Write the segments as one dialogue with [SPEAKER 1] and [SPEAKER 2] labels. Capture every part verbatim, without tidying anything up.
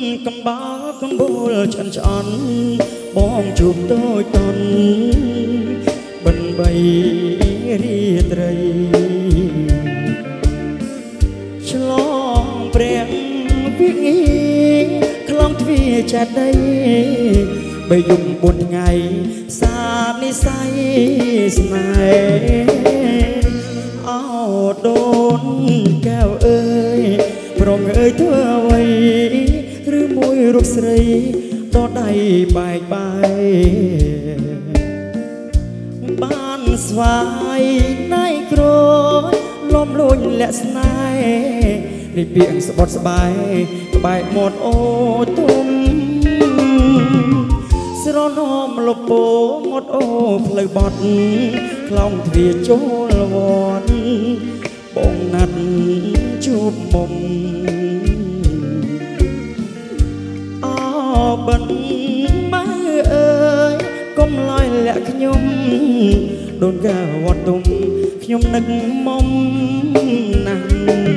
[SPEAKER 1] កំបោកំបូលឆាន់ឆ្អន់បងជួបតូចតន់បិណ្ឌបីរាត្រីឆ្លងព្រះវិងាខ្លងទ្វាចាត់ដីបីយំបួនថ្ងៃសាបនិស័យស្នេហ៍អោដូនកែវអើយប្រងអើយធ្វើអ្វីឬមួយរូបស្រីដដៃបែកបាយបានស្វាយណៃក្រយលំលួញលាក់ស្នេហ៍រីពីងស្បត់ស្បាយក្បែកមាត់អូទុំស្រណមលពោមាត់អូផ្លូវបត់ខ្លងទ្វារចូលវត្តបងណាត់ជួបមុំអបិនម៉ែអើយកុំឡយលាក់ខ្ញុំដូនកាវត្តទុំខ្ញុំនឹកមុំណាស់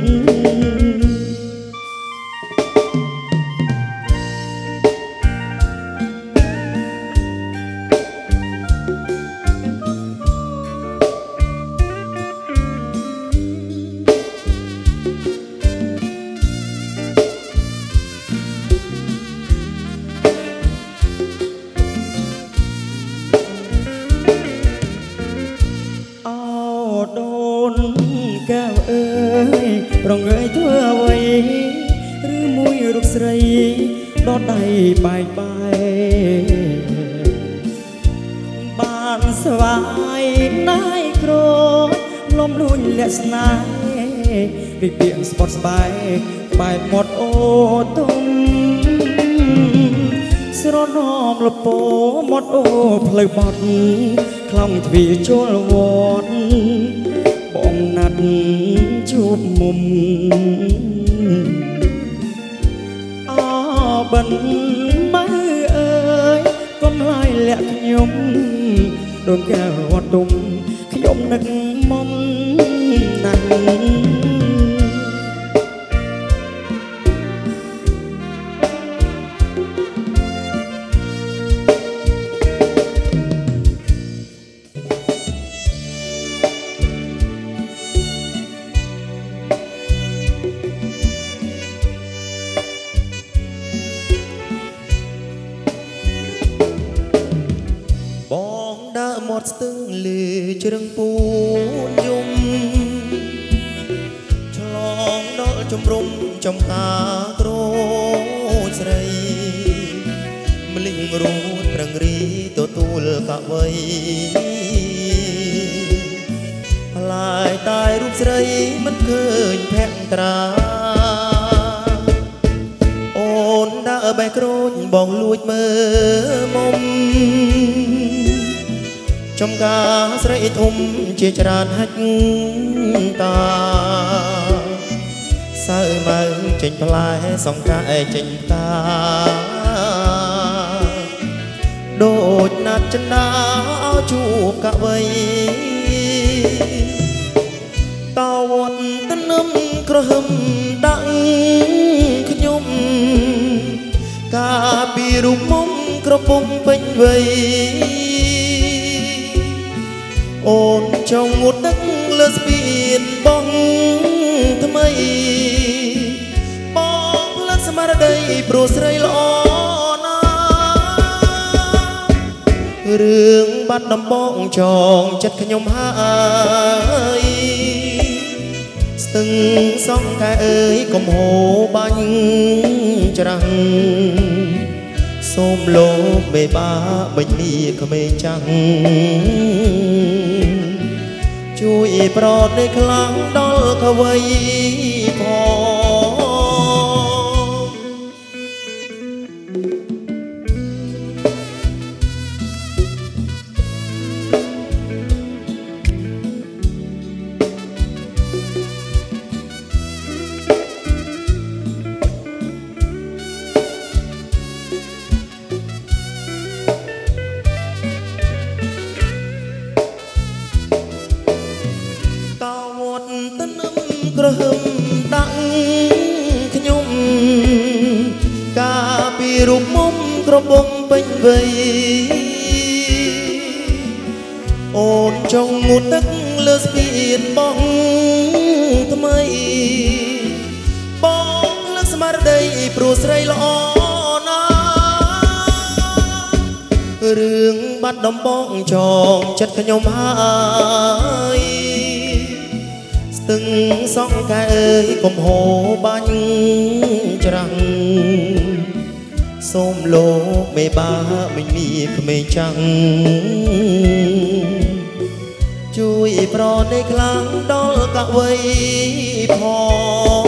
[SPEAKER 1] ប្រងើយធ្វើអ្វីឬមួយរូបស្រីដដៃបែកបាយបានស្វាយណៃក្រលំលួញលាក់ស្នេហ៍រីពីងស្បត់ស្បាយក្បែកមាត់អូទុំស្រណមលពោមាត់អូផ្លូវបត់ខ្លងទ្វារចូលវត្តបងណាត់ជួបមុំអបិនម៉ែអើយកុំឡាយលាក់ខ្ញុំដូនកែវត្តទុំខ្ញុំនឹកមុំណាស់មាត់ស្ទឹងលើជ្រឹងពូនយំឆ្លងដល់ជំរុំចំការក្រូចស្រីម្លិះរួតប្រឹងរីទទួលកវីផ្លាយតែរូបស្រីមិនឃើញភក្ត្រាអូនដើរបេះក្រូចបងលួចមើលមុំចំការស្រីធំជាច្រើនហាច់តាសើមើលចេញផ្លែសង្កាឯចេញតាដូចណាត់ចិន្តាអោជួបកវីតវត្តទៅនឹមក្រហឹមដាក់ខ្ញុំកាពីរូបមុំក្រពុំពេញវ័យអូនចង់ងូតទឹកលើស្ពានបងថ្មីបងផ្លិតស្មារតីព្រោះស្រីល្អណាស់រឿងបាត់ដំបងចងចិត្តខ្ញុំហើយស្ទឹងសងកែអើយកុំហូរបាញ់ច្រាំងសូមលោកមេបាបិញលាក្មេងចាំងជួយប្រត់នៃខ្លាំងដល់កវីក្រហឹមដាក់ខ្ញុំការូបមុំក្របំពេញវ័យអូនចង់ងូតទឹកលើស្ពានបងថ្មីបងលើស្មារតីព្រោះស្រីល្អណារឿងបាត់ដំបងចងចិត្តខ្ញុំហើយស្ទឹងសងកែអើយកុំហូរបាញ់ច្រាំងសូមលោកមេបាមិនមានក្មេងចាំងជួយប្រណីខ្លាំងដល់កវីផង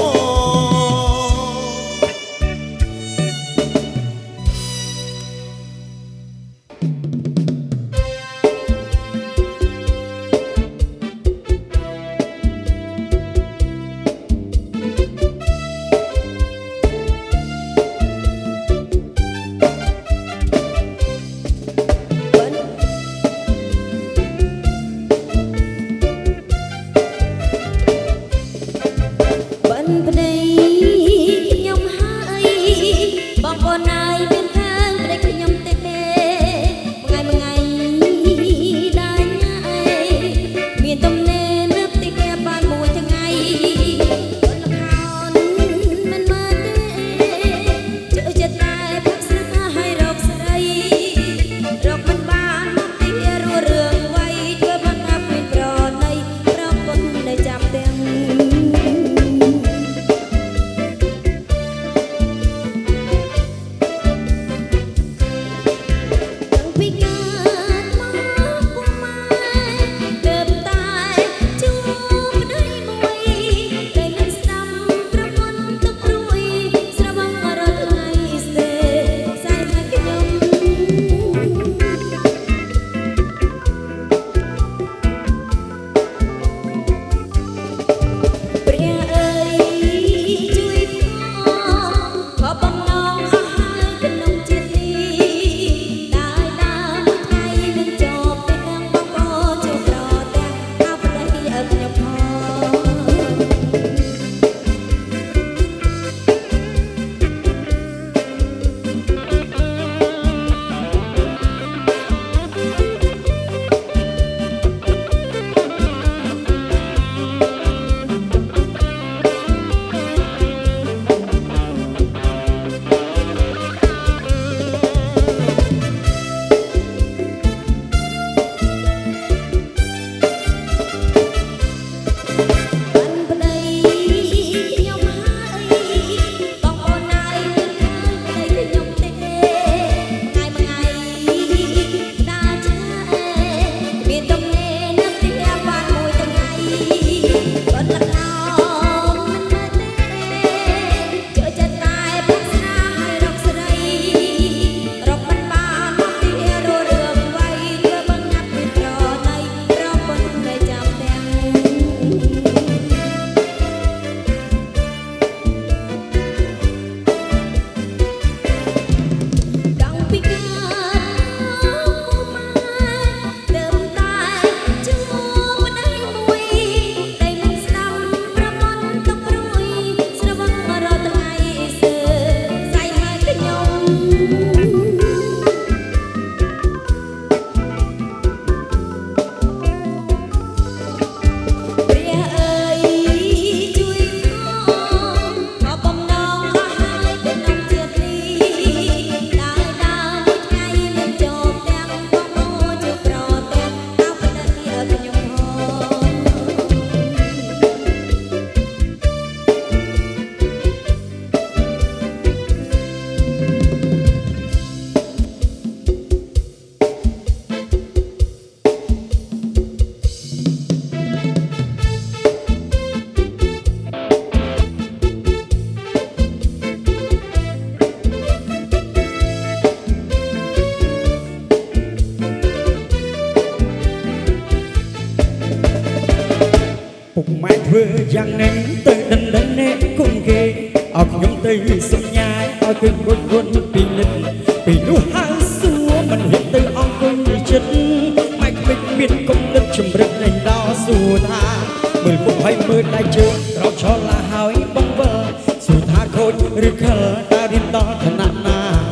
[SPEAKER 2] យ៉ាងនេះទៅដណ្ដឹងអ្នកគុំគេអត់ខ្ញុំទៅសញ្ញាឲ្យគឺគុណគុណពីនិតពីនោះហើយសួរមិនហ៊ានទៅអង្គុយចិត្តម៉ែក្មេងមានគំនិតជំរឹកនៃដល់សួរថាមើលពុកឲ្យមើលដៃជើងត្រោកឆលាហើយបងវិលសួរថាខូចឬខលតើរៀនដល់ឋានៈណា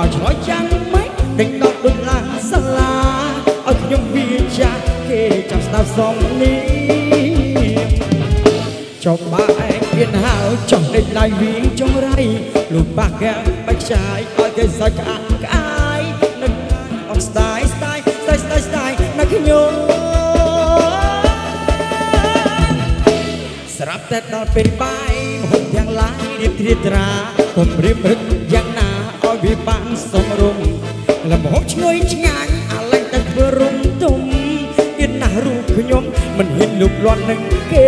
[SPEAKER 2] ឲ្យឆ្លើយយ៉ាងម៉េចដេញដោលដូចឡានសាលាឲ្យខ្ញុំវាចាគេចាំស្ដាប់សំនេះចុះបែកមានហៅចុះដេញដៃវិញចង្រៃលោកបាក់កាបាច់ឆាយឲ្យគេសាច់ក្អាក់ក្អាយនឹកអត់ស្ដាយស្ដាយស្ដាយស្ដាយស្ដាយនឹកខ្ញុំស្រាប់តែដល់ពេលបាយមហូបទាំងឡាយរៀបត្រៀបត្រាកុំរៀបរឹកយ៉ាងណាឲ្យវាបានសមរម្យលំហូបឈ្ងុយឆ្ងាញ់អាឡែងតែធ្វើរំទុំទៀតណាស់រូបខ្ញុំមិនហ៊ានលូកលាន់នឹងគេ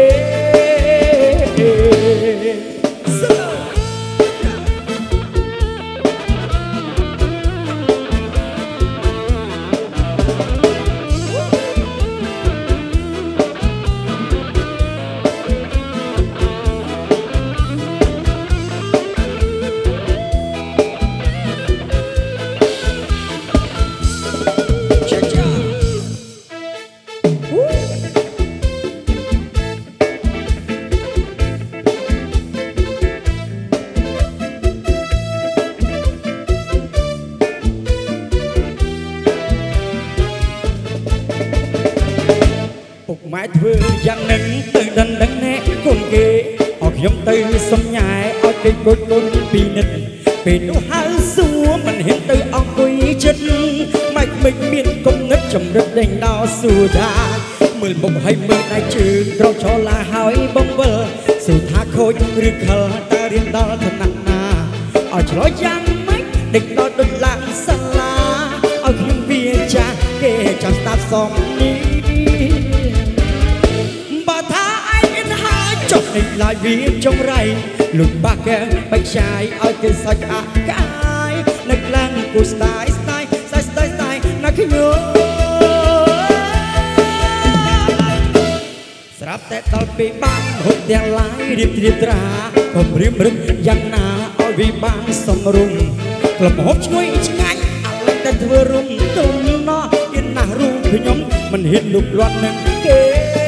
[SPEAKER 2] ម៉ែធ្វើយ៉ាងនឹងទៅដណ្ដឹងណែកូនគេឲ្យខ្ញុំទៅសំញ៉ែឲ្យគេគួចគុណពីនិតពេលនោះហៅសួរមិនហ៊ានទៅអង្គុយចិត្តម៉ែមិនមានគំនិតចម្រិតដេញដោសួរថាមើលមុខឲ្យមើលដៃជើងក្រោកឈរឡាហើយបងវិលសួរថាខូចឬខលតើរៀនដល់ឋានៈណាឲ្យឆ្លើយយ៉ាងម៉េចដេញដោដូចឡានសាលាឲ្យខ្ញុំវាចាគេចាំស្ដាប់សំនេះចុះនេះឡាយវាចង្រៃលុបបាក់កែបាច់ឆាយឲ្យគេសាច់ក្អាក់ក្អាយនឹកឡើងគូស្ដាយស្ដាយស្ដាយស្ដាយស្ដាយណាស់ខ្ញុំស្រាប់តែដល់ពេលបានហូបទាំងឡាយរៀបត្រៀបត្រាកុំរៀបរឹកយ៉ាងណាឲ្យវាបានសមរម្យក្លឹបហូបឈ្ងុយឆ្ងាញ់អាឡែងតែធ្វើរំទុំណោះទៀតណាស់រូបខ្ញុំមិនហ៊ានលូកលាន់នឹងគេ